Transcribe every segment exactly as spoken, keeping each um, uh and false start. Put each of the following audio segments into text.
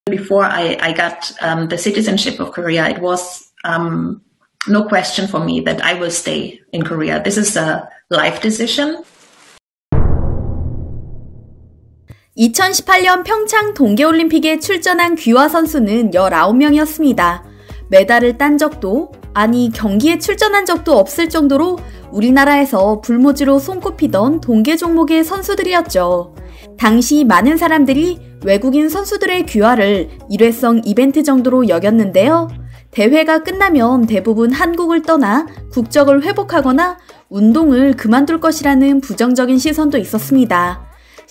Before I, I got um, the citizenship of Korea, it was um, no question for me that I will stay in Korea. This is a life decision. 이천십팔 년 평창 동계올림픽에 출전한 귀화 선수는 열아홉 명이었습니다. 메달을 딴 적도, 아니 경기에 출전한 적도 없을 정도로 우리나라에서 불모지로 손꼽히던 동계 종목의 선수들이었죠. 당시 많은 사람들이 외국인 선수들의 귀화를 일회성 이벤트 정도로 여겼는데요. 대회가 끝나면 대부분 한국을 떠나 국적을 회복하거나 운동을 그만둘 것이라는 부정적인 시선도 있었습니다.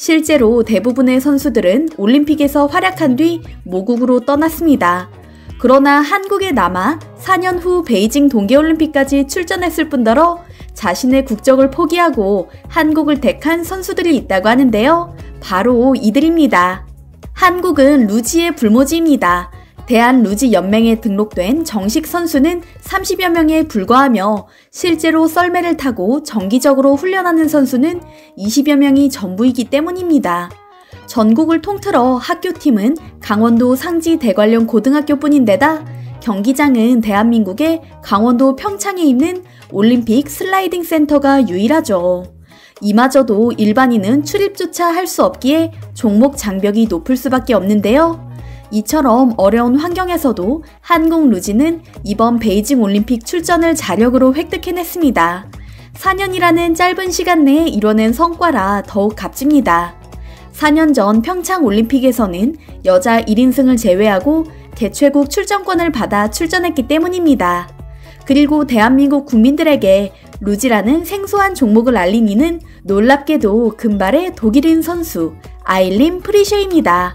실제로 대부분의 선수들은 올림픽에서 활약한 뒤 모국으로 떠났습니다. 그러나 한국에 남아 사 년 후 베이징 동계올림픽까지 출전했을 뿐더러 자신의 국적을 포기하고 한국을 택한 선수들이 있다고 하는데요. 바로 이들입니다. 한국은 루지의 불모지입니다. 대한루지연맹에 등록된 정식 선수는 삼십여 명에 불과하며 실제로 썰매를 타고 정기적으로 훈련하는 선수는 이십여 명이 전부이기 때문입니다. 전국을 통틀어 학교팀은 강원도 상지 대관령 고등학교뿐인데다 경기장은 대한민국의 강원도 평창에 있는 올림픽 슬라이딩 센터가 유일하죠. 이마저도 일반인은 출입조차 할 수 없기에 종목 장벽이 높을 수밖에 없는데요. 이처럼 어려운 환경에서도 한국 루지는 이번 베이징 올림픽 출전을 자력으로 획득해냈습니다. 사 년이라는 짧은 시간 내에 이뤄낸 성과라 더욱 값집니다. 사 년 전 평창 올림픽에서는 여자 일 인승을 제외하고 개최국 출전권을 받아 출전했기 때문입니다. 그리고 대한민국 국민들에게 루지라는 생소한 종목을 알린 이는 놀랍게도 금발의 독일인 선수 아일린 프리셰입니다.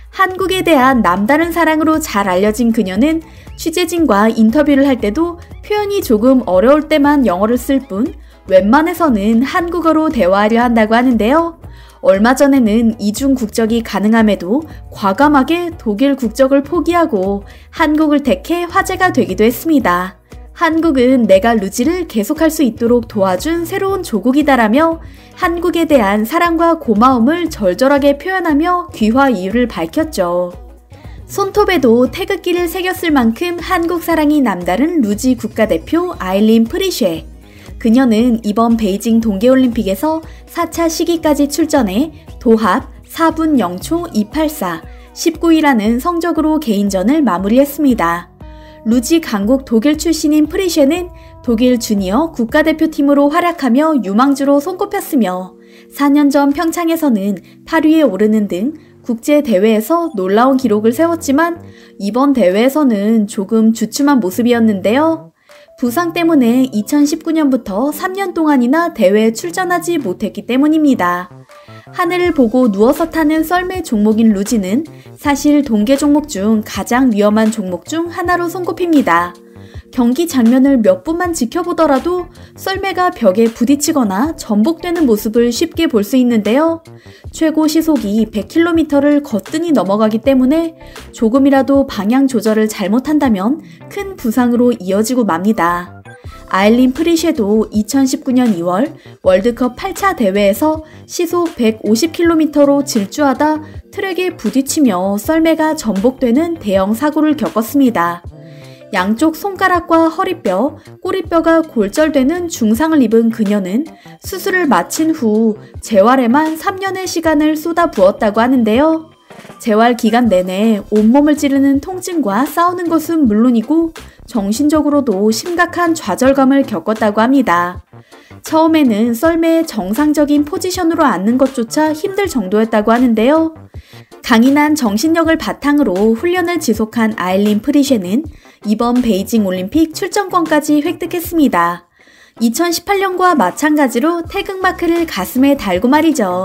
한국에 대한 남다른 사랑으로 잘 알려진 그녀는 취재진과 인터뷰를 할 때도 표현이 조금 어려울 때만 영어를 쓸 뿐 웬만해서는 한국어로 대화하려 한다고 하는데요. 얼마 전에는 이중 국적이 가능함에도 과감하게 독일 국적을 포기하고 한국을 택해 화제가 되기도 했습니다. 한국은 내가 루지를 계속할 수 있도록 도와준 새로운 조국이다라며 한국에 대한 사랑과 고마움을 절절하게 표현하며 귀화 이유를 밝혔죠. 손톱에도 태극기를 새겼을 만큼 한국 사랑이 남다른 루지 국가대표 아일린 프리셰. 그녀는 이번 베이징 동계올림픽에서 사 차 시기까지 출전해 도합 사 분 영 초 이팔사, 십구 위라는 성적으로 개인전을 마무리했습니다. 루지 강국 독일 출신인 프리셰는 독일 주니어 국가대표팀으로 활약하며 유망주로 손꼽혔으며 사 년 전 평창에서는 팔 위에 오르는 등 국제대회에서 놀라운 기록을 세웠지만 이번 대회에서는 조금 주춤한 모습이었는데요. 부상 때문에 이천십구 년부터 삼 년 동안이나 대회에 출전하지 못했기 때문입니다. 하늘을 보고 누워서 타는 썰매 종목인 루지는 사실 동계 종목 중 가장 위험한 종목 중 하나로 손꼽힙니다. 경기 장면을 몇 분만 지켜보더라도 썰매가 벽에 부딪히거나 전복되는 모습을 쉽게 볼 수 있는데요. 최고 시속이 백 킬로미터를 거뜬히 넘어가기 때문에 조금이라도 방향 조절을 잘못한다면 큰 부상으로 이어지고 맙니다. 아일린 프리셰도 이천십구 년 이월 월드컵 팔 차 대회에서 시속 백오십 킬로미터로 질주하다 트랙에 부딪히며 썰매가 전복되는 대형 사고를 겪었습니다. 양쪽 손가락과 허리뼈, 꼬리뼈가 골절되는 중상을 입은 그녀는 수술을 마친 후 재활에만 삼 년의 시간을 쏟아부었다고 하는데요. 재활 기간 내내 온몸을 찌르는 통증과 싸우는 것은 물론이고 정신적으로도 심각한 좌절감을 겪었다고 합니다. 처음에는 썰매의 정상적인 포지션으로 앉는 것조차 힘들 정도였다고 하는데요. 강인한 정신력을 바탕으로 훈련을 지속한 아일린 프리셰는 이번 베이징 올림픽 출전권까지 획득했습니다. 이천십팔 년과 마찬가지로 태극마크를 가슴에 달고 말이죠.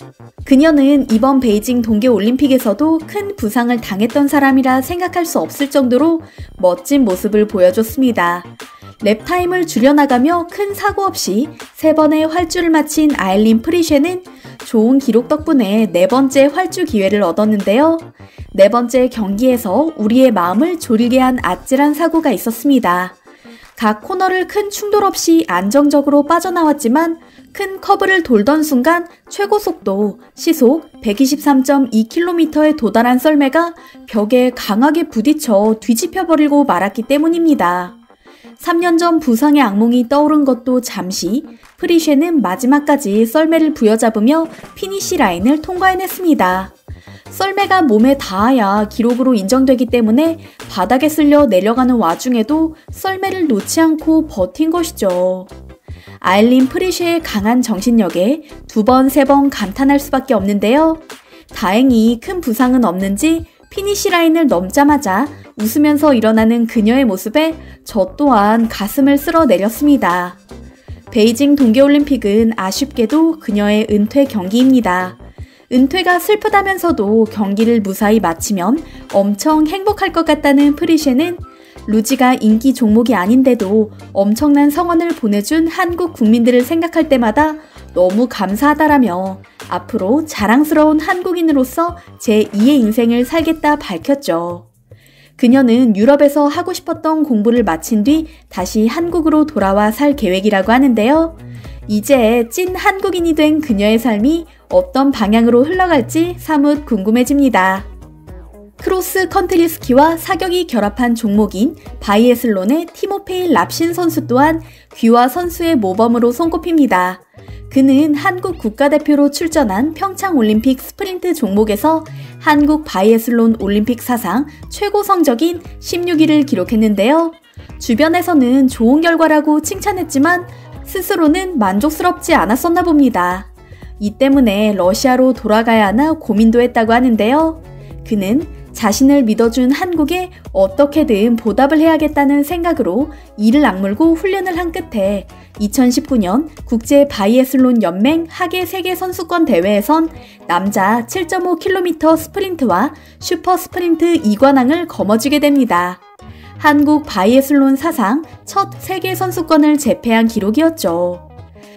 그녀는 이번 베이징 동계올림픽에서도 큰 부상을 당했던 사람이라 생각할 수 없을 정도로 멋진 모습을 보여줬습니다. 랩타임을 줄여나가며 큰 사고 없이 세 번의 활주를 마친 아일린 프리셰는 좋은 기록 덕분에 네 번째 활주 기회를 얻었는데요. 네 번째 경기에서 우리의 마음을 졸이게 한 아찔한 사고가 있었습니다. 각 코너를 큰 충돌 없이 안정적으로 빠져나왔지만 큰 커브를 돌던 순간 최고 속도 시속 백이십삼 점 이 킬로미터에 도달한 썰매가 벽에 강하게 부딪혀 뒤집혀버리고 말았기 때문입니다. 삼 년 전 부상의 악몽이 떠오른 것도 잠시, 프리쉐는 마지막까지 썰매를 부여잡으며 피니시 라인을 통과해냈습니다. 썰매가 몸에 닿아야 기록으로 인정되기 때문에 바닥에 쓸려 내려가는 와중에도 썰매를 놓지 않고 버틴 것이죠. 아일린 프리쉐의 강한 정신력에 두 번, 세 번 감탄할 수밖에 없는데요. 다행히 큰 부상은 없는지 피니시 라인을 넘자마자 웃으면서 일어나는 그녀의 모습에 저 또한 가슴을 쓸어내렸습니다. 베이징 동계올림픽은 아쉽게도 그녀의 은퇴 경기입니다. 은퇴가 슬프다면서도 경기를 무사히 마치면 엄청 행복할 것 같다는 프리쉐는 루지가 인기 종목이 아닌데도 엄청난 성원을 보내준 한국 국민들을 생각할 때마다 너무 감사하다라며 앞으로 자랑스러운 한국인으로서 제이의 인생을 살겠다 밝혔죠. 그녀는 유럽에서 하고 싶었던 공부를 마친 뒤 다시 한국으로 돌아와 살 계획이라고 하는데요. 이제 찐 한국인이 된 그녀의 삶이 어떤 방향으로 흘러갈지 사뭇 궁금해집니다. 크로스 컨트리 스키와 사격이 결합한 종목인 바이애슬론의 티모페이 랍신 선수 또한 귀화 선수의 모범으로 손꼽힙니다. 그는 한국 국가대표로 출전한 평창올림픽 스프린트 종목에서 한국 바이애슬론 올림픽 사상 최고 성적인 십육 위를 기록했는데요. 주변에서는 좋은 결과라고 칭찬했지만 스스로는 만족스럽지 않았었나 봅니다. 이 때문에 러시아로 돌아가야 하나 고민도 했다고 하는데요. 그는 자신을 믿어준 한국에 어떻게든 보답을 해야겠다는 생각으로 이를 악물고 훈련을 한 끝에 이천십구 년 국제 바이애슬론 연맹 하계 세계 선수권 대회에선 남자 칠 점 오 킬로미터 스프린트와 슈퍼 스프린트 이관왕을 거머쥐게 됩니다. 한국 바이애슬론 사상 첫 세계 선수권을 제패한 기록이었죠.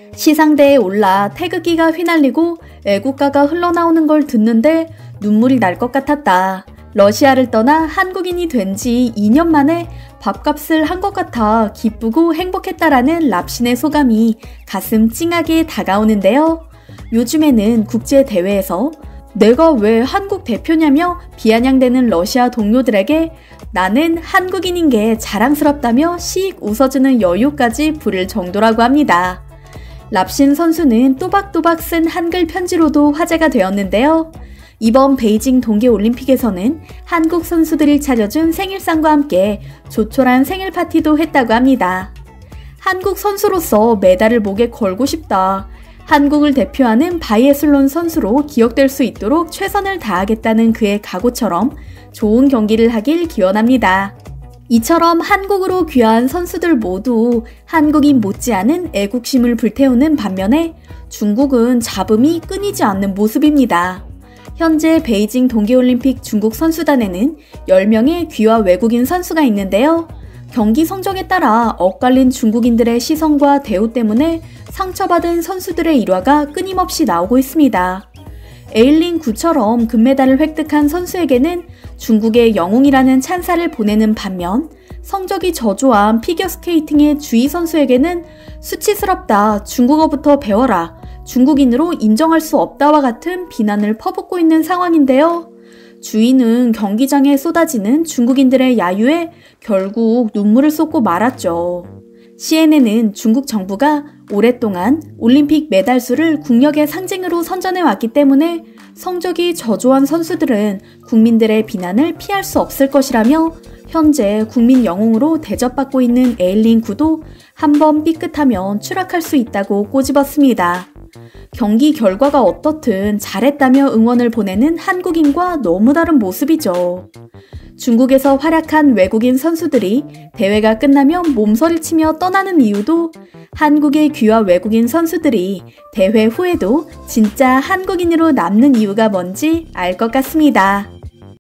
시상대에 올라 태극기가 휘날리고 애국가가 흘러나오는 걸 듣는데 눈물이 날 것 같았다. 러시아를 떠나 한국인이 된 지 이 년 만에 밥값을 한 것 같아 기쁘고 행복했다라는 랍신의 소감이 가슴 찡하게 다가오는데요. 요즘에는 국제대회에서 내가 왜 한국 대표냐며 비아냥대는 러시아 동료들에게 나는 한국인인 게 자랑스럽다며 씩 웃어주는 여유까지 부릴 정도라고 합니다. 랍신 선수는 또박또박 쓴 한글 편지로도 화제가 되었는데요. 이번 베이징 동계올림픽에서는 한국 선수들이 차려준 생일상과 함께 조촐한 생일 파티도 했다고 합니다. 한국 선수로서 메달을 목에 걸고 싶다. 한국을 대표하는 바이애슬론 선수로 기억될 수 있도록 최선을 다하겠다는 그의 각오처럼 좋은 경기를 하길 기원합니다. 이처럼 한국으로 귀화한 선수들 모두 한국인 못지않은 애국심을 불태우는 반면에 중국은 잡음이 끊이지 않는 모습입니다. 현재 베이징 동계올림픽 중국 선수단에는 열 명의 귀화 외국인 선수가 있는데요. 경기 성적에 따라 엇갈린 중국인들의 시선과 대우 때문에 상처받은 선수들의 일화가 끊임없이 나오고 있습니다. 에일린 구처럼 금메달을 획득한 선수에게는 중국의 영웅이라는 찬사를 보내는 반면 성적이 저조한 피겨스케이팅의 주희 선수에게는 수치스럽다, 중국어부터 배워라, 중국인으로 인정할 수 없다와 같은 비난을 퍼붓고 있는 상황인데요. 주희는 경기장에 쏟아지는 중국인들의 야유에 결국 눈물을 쏟고 말았죠. 씨엔엔은 중국 정부가 오랫동안 올림픽 메달 수를 국력의 상징으로 선전해왔기 때문에 성적이 저조한 선수들은 국민들의 비난을 피할 수 없을 것이라며 현재 국민 영웅으로 대접받고 있는 에일린 구도 한번 삐끗하면 추락할 수 있다고 꼬집었습니다. 경기 결과가 어떻든 잘했다며 응원을 보내는 한국인과 너무 다른 모습이죠. 중국에서 활약한 외국인 선수들이 대회가 끝나면 몸서리 치며 떠나는 이유도 한국의 귀화 외국인 선수들이 대회 후에도 진짜 한국인으로 남는 이유가 뭔지 알 것 같습니다.